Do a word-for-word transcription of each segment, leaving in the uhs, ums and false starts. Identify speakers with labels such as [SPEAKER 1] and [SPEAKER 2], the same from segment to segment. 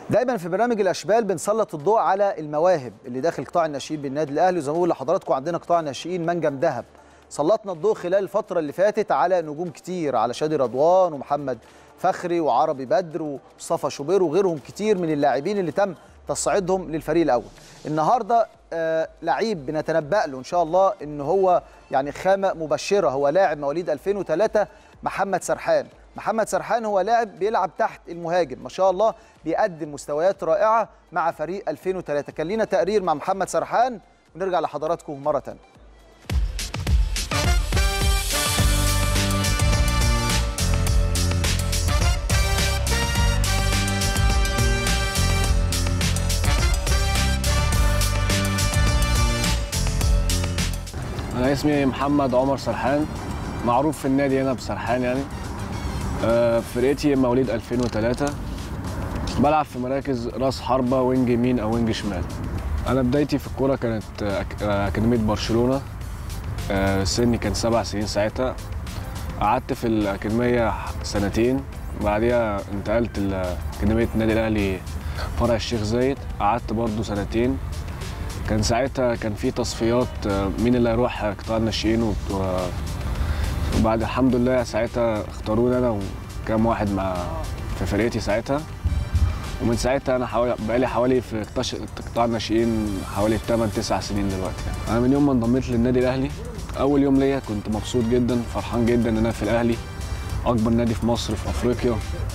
[SPEAKER 1] دايما في برنامج الاشبال بنسلط الضوء على المواهب اللي داخل قطاع الناشئين بالنادي الاهلي، وزي ما بقول لحضراتكم عندنا قطاع الناشئين منجم ذهب. سلطنا الضوء خلال الفتره اللي فاتت على نجوم كتير، على شادي رضوان ومحمد فخري وعربي بدر ومصطفى شوبير وغيرهم كتير من اللاعبين اللي تم تصعيدهم للفريق الاول. النهارده آه لعيب بنتنبأ له ان شاء الله ان هو يعني خامه مبشره، هو لاعب مواليد ألفين وثلاثة محمد سرحان. محمد سرحان هو لاعب بيلعب تحت المهاجم، ما شاء الله بيقدم مستويات رائعه مع فريق ألفين وثلاثة. كان لينا تقرير مع محمد سرحان ونرجع لحضراتكم مره ثانيه.
[SPEAKER 2] أنا اسمي محمد عمر سرحان، معروف في النادي هنا بسرحان يعني. فرقتي مواليد ألفين وثلاثة، بلعب في مراكز راس حربة، وينج يمين أو وينج شمال. أنا بدايتي في الكورة كانت أكاديمية برشلونة، سني كان سبع سنين ساعتها. قعدت في الأكاديمية سنتين، بعديها انتقلت لأكاديمية النادي الأهلي فرع الشيخ زايد، قعدت برضو سنتين. كان ساعتها كان في تصفيات مين اللي هيروح قطاع الناشئين، وبعد الحمد لله ساعتها اختاروني انا وكام واحد مع في فرقتي ساعتها. ومن ساعتها انا حوالي بقالي حوالي في قطاع الناشئين حوالي ثمانية تسعة سنين دلوقتي. انا من يوم ما انضميت للنادي الاهلي، اول يوم ليا كنت مبسوط جدا، فرحان جدا ان انا في الاهلي، اكبر نادي في مصر في افريقيا.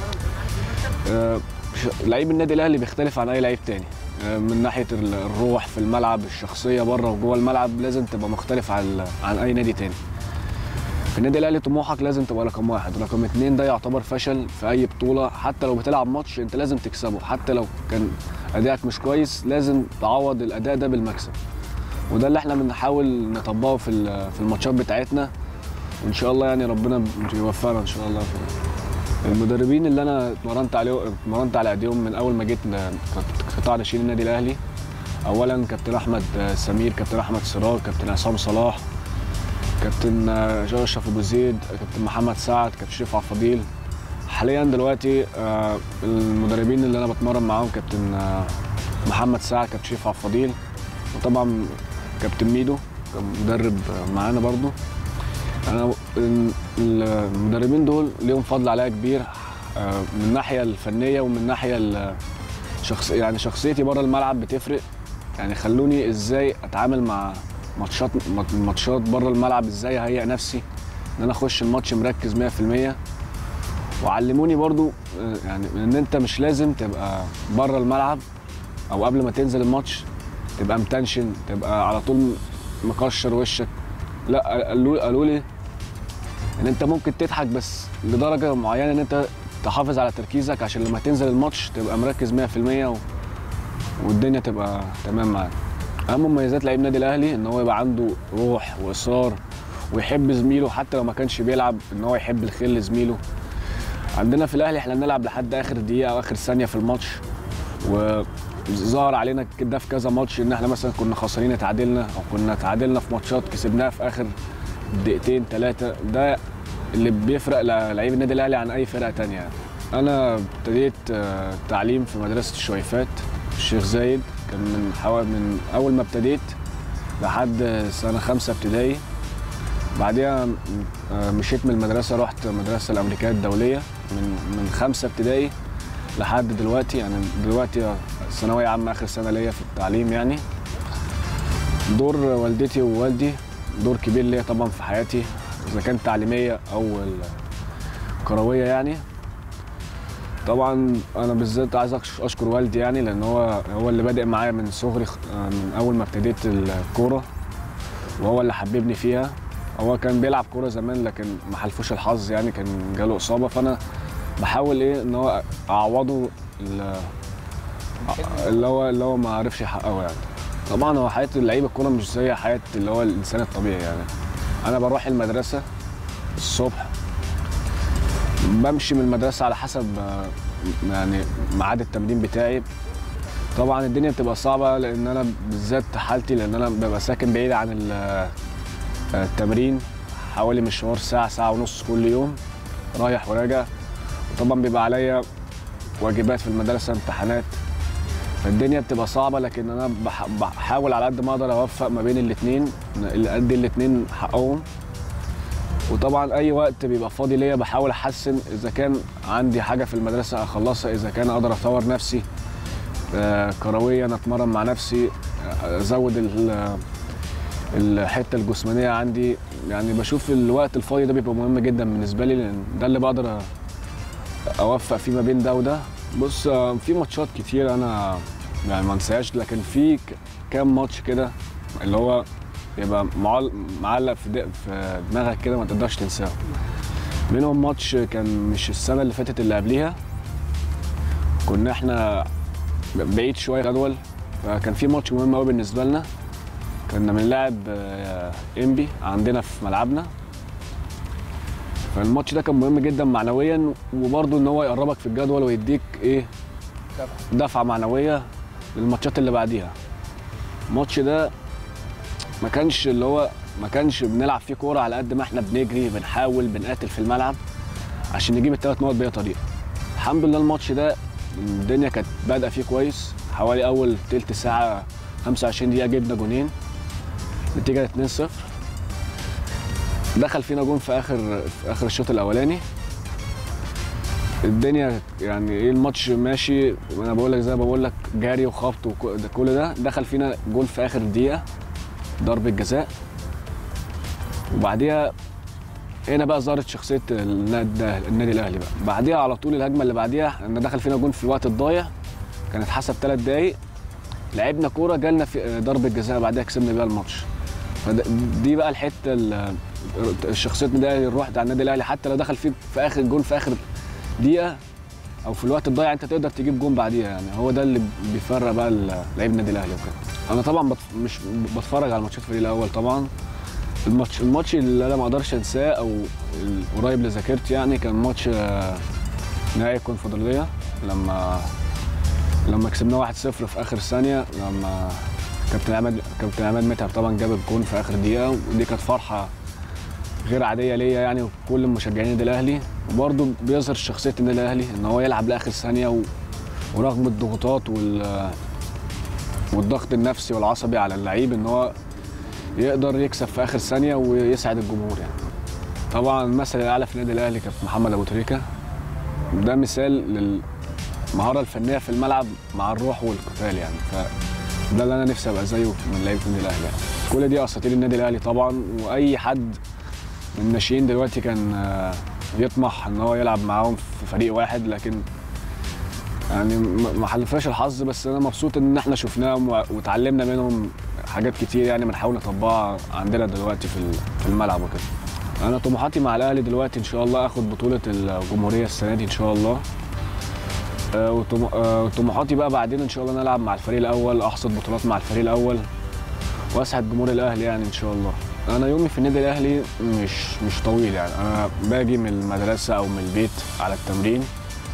[SPEAKER 2] لعيب النادي الاهلي بيختلف عن اي لعيب تاني من ناحيه الروح في الملعب، الشخصيه بره وجوه الملعب لازم تبقى مختلف عن عن اي نادي تاني. في النادي الاهلي طموحك لازم تبقى رقم واحد، رقم اتنين ده يعتبر فشل في اي بطوله. حتى لو بتلعب ماتش انت لازم تكسبه، حتى لو كان ادائك مش كويس لازم تعوض الاداء ده بالمكسب. وده اللي احنا بنحاول نطبقه في في الماتشات بتاعتنا، وان شاء الله يعني ربنا يوفقنا ان شاء الله. في المدربين اللي انا اتمرنت عليه اتمرنت على ايديهم من اول ما جيت قطاع ناشئين النادي الاهلي، اولا كابتن احمد سمير، كابتن احمد سراج، كابتن عصام صلاح، كابتن اشرف ابو زيد، كابتن محمد سعد، كابتن شريف عبد الفضيل. حاليا دلوقتي المدربين اللي انا بتمرن معاهم كابتن محمد سعد، كابتن شريف عبد الفضيل، وطبعا كابتن ميدو كان مدرب معانا برضو. انا المدربين دول ليهم فضل عليا كبير من الناحيه الفنيه ومن الناحيه الشخص يعني شخصيتي بره الملعب بتفرق. يعني خلوني ازاي اتعامل مع ماتشات ماتشات بره الملعب، ازاي اهيئ نفسي ان انا اخش الماتش مركز مية في المية. وعلموني برضو يعني ان انت مش لازم تبقى بره الملعب او قبل ما تنزل الماتش تبقى متنشن، تبقى على طول مكشر وشك. لا، قالوا قالوا لي ان انت ممكن تضحك بس لدرجه معينه، ان انت تحافظ على تركيزك عشان لما تنزل الماتش تبقى مركز مية في المية و... والدنيا تبقى تمام معاك. اهم مميزات لعيب النادي الاهلي ان هو يبقى عنده روح واصرار ويحب زميله، حتى لو ما كانش بيلعب ان هو يحب الخير لزميله. عندنا في الاهلي احنا بنلعب لحد اخر دقيقه او اخر ثانيه في الماتش، وظهر علينا كده في كذا ماتش ان احنا مثلا كنا خسرانين اتعادلنا، او كنا اتعادلنا في ماتشات كسبناها في اخر دقيقتين ثلاثه. ده اللي بيفرق لعيب النادي الاهلي عن اي فرقه ثانيه يعني. انا ابتديت تعليم في مدرسه الشويفات في الشيخ زايد، كان من حوالي من اول ما ابتديت لحد سنه خمسه ابتدائي. بعديها مشيت من المدرسه، رحت المدرسه الامريكيه الدوليه من من خمسه ابتدائي لحد دلوقتي. يعني دلوقتي ثانويه عامه اخر سنه ليا في التعليم. يعني دور والدتي ووالدي دور كبير ليا طبعا في حياتي، اذا كانت تعليميه او كرويه. يعني طبعا انا بالذات عايز اشكر والدي، يعني لان هو هو اللي بادئ معايا من صغري، من اول ما ابتديت الكوره، وهو اللي حببني فيها. هو كان بيلعب كوره زمان لكن ما حلفوش الحظ، يعني كان جاله اصابه، فانا بحاول ايه ان هو اعوضه اللي هو اللي هو ما عرفش يحققه. يعني طبعا هو حياه اللعيبه الكوره مش زي حياه اللي هو الانسان الطبيعي. يعني انا بروح المدرسه الصبح، بمشي من المدرسه على حسب يعني ميعاد التمرين بتاعي. طبعا الدنيا بتبقى صعبه لان انا بالذات حالتي، لان انا ببقى ساكن بعيد عن التمرين حوالي مشوار ساعه ساعه ونص كل يوم رايح وراجع. وطبعا بيبقى عليا واجبات في المدرسه، امتحانات. فالدنيا بتبقى صعبه، لكن انا بح- بحاول على قد ما اقدر اوفق ما بين الاثنين، اللي ادي الاثنين حقهم. وطبعا اي وقت بيبقى فاضي ليا بحاول احسن، اذا كان عندي حاجه في المدرسه اخلصها، اذا كان اقدر اطور نفسي آه، كرويا اتمرن مع نفسي، آه، ازود ال- الحته الجسمانيه عندي. يعني بشوف الوقت الفاضي ده بيبقى مهم جدا بالنسبه لي، لان ده اللي بقدر اوفق فيه ما بين ده وده. بص آه، في ماتشات كتير انا يعني ما انساهاش، لكن في ك- كام ماتش كده اللي هو يبقى معل- معلق في دق- في دماغك كده ما تقدرش تنساه. منهم ماتش كان مش السنه اللي فاتت اللي قبليها، كنا احنا بعيد شويه جدول، فكان في ماتش مهم قوي بالنسبه لنا. كنا بنلعب آه، انبي عندنا في ملعبنا، فالماتش ده كان مهم جدا معنويا، وبرضه ان هو يقربك في الجدول ويديك ايه دفعه معنويه للماتشات اللي بعديها. الماتش ده ما كانش اللي هو ما كانش بنلعب فيه كوره على قد ما احنا بنجري بنحاول بنقاتل في الملعب عشان نجيب الثلاث نقط باي طريقه. الحمد لله الماتش ده الدنيا كانت بادئه فيه كويس، حوالي اول تلت ساعه خمسة وعشرين دقيقه جبنا جونين، نتيجه اتنين صفر. دخل فينا جون في اخر في اخر الشوط الاولاني. الدنيا يعني ايه الماتش ماشي، وانا بقول لك زي ما بقول لك جري وخبط وكل ده. دخل فينا جون في اخر دقيقه ضربه جزاء، وبعديها هنا بقى ظهرت شخصيه النادي النادي الاهلي بقى. بعديها على طول الهجمه اللي بعديها ان دخل فينا جون في الوقت الضايع، كانت حسب ثلاث دقايق، لعبنا كوره جالنا في ضربه جزاء بعديها كسبنا بيها الماتش. فدي بقى الحته ال- الشخصيه النادي الاهلي، الروح بتاع النادي الاهلي، حتى لو دخل فيك في اخر جون في اخر دقيقه او في الوقت الضايع انت تقدر تجيب جون بعديها. يعني هو ده اللي بيفرق بقى لعيب النادي الاهلي وكده. انا طبعا بت... مش بتفرج على ماتشات الفريق الاول طبعا. الماتش الماتش اللي انا ما اقدرش انساه او القريب لذاكرتي يعني كان ماتش آه، نهائي الكونفدراليه، لما لما كسبناه واحد صفر في اخر ثانيه، لما كابتن عماد كابتن عماد متعب طبعا جاب الجون في اخر دقيقه، ودي كانت فرحه غير عاديه ليا يعني وكل مشجعين النادي الاهلي. وبرده بيظهر شخصيه النادي الاهلي ان هو يلعب لاخر ثانيه، و... ورغم الضغوطات وال والضغط النفسي والعصبي على اللعيب ان هو يقدر يكسب في اخر ثانيه ويسعد الجمهور. يعني طبعا المثل الاعلى في النادي الاهلي كابتن محمد ابو تريكه، ده مثال للمهاره الفنيه في الملعب مع الروح والقتال يعني. فده اللي انا نفسي ابقى زيه من لعيبه النادي الاهلي يعني. كل دي اساطير النادي الاهلي طبعا، واي حد من الناشئين دلوقتي كان آه، يطمح ان هو يلعب معاهم في فريق واحد، لكن يعني ما ما حلفناش الحظ. بس انا مبسوط ان احنا شفناهم و- واتعلمنا منهم حاجات كتير يعني بنحاول نطبقها عندنا دلوقتي في ال- في الملعب وكده. انا طموحاتي مع الاهلي دلوقتي ان شاء الله اخد بطوله الجمهوريه السنه دي ان شاء الله. آه، وطم- آه، وطموحاتي بقى بعدين ان شاء الله نلعب مع الفريق الاول، احصد بطولات مع الفريق الاول واسعد جمهور الاهلي يعني ان شاء الله. انا يومي في النادي الاهلي مش مش طويل يعني. انا باجي من المدرسه او من البيت على التمرين،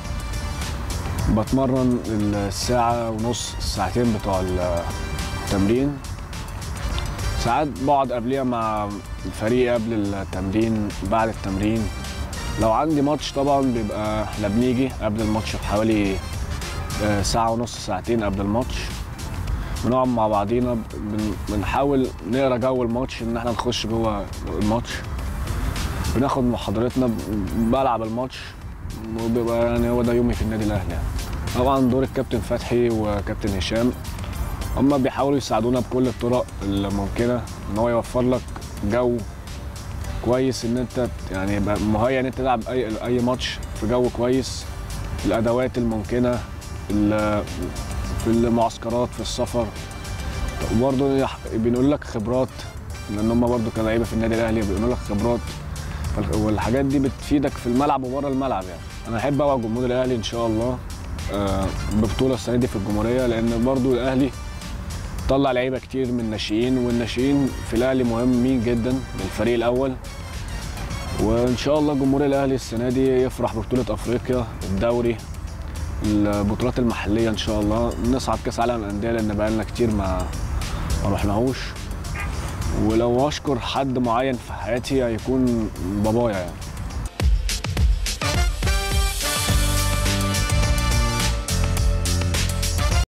[SPEAKER 2] بتمرن الساعه ونص الساعتين بتوع التمرين. ساعات بقعد قبليها مع الفريق قبل التمرين بعد التمرين. لو عندي ماتش طبعا بيبقى احنا بنيجي قبل الماتش بحوالي آه، ساعه ونص ساعتين قبل الماتش، بنقعد مع بعضينا بن- بنحاول نقرا جو الماتش، ان احنا نخش جوه الماتش، بناخد محاضرتنا، ب- بلعب الماتش، وبيبقى يعني هو ده يومي في النادي الاهلي يعني. طبعا دور الكابتن فتحي وكابتن هشام، هم بيحاولوا يساعدونا بكل الطرق الممكنه ان هو يوفر لك جو كويس، ان انت يعني يبقى مهيأ ان انت تلعب اي اي ماتش في جو كويس، الادوات الممكنه، ال- في المعسكرات في السفر، وبرضه يح- بينقلوا لك خبرات، لان هم برضه كلاعيبه في النادي الاهلي بينقلوا لك خبرات، فالخ- والحاجات دي بتفيدك في الملعب وبره الملعب يعني. انا احب اوعد جمهور الاهلي ان شاء الله آه، ببطوله السنه دي في الجمهوريه، لان برضه الاهلي طلع لعيبه كتير من الناشئين، والناشئين في الاهلي مهمين جدا للفريق الاول. وان شاء الله جمهور الاهلي السنه دي يفرح ببطوله افريقيا، الدوري، البطولات المحليه ان شاء الله، نصعد كاس عالم الانديه لان بقى لنا كتير ما ما رحناهوش. ولو اشكر حد معين في حياتي هيكون بابايا يعني.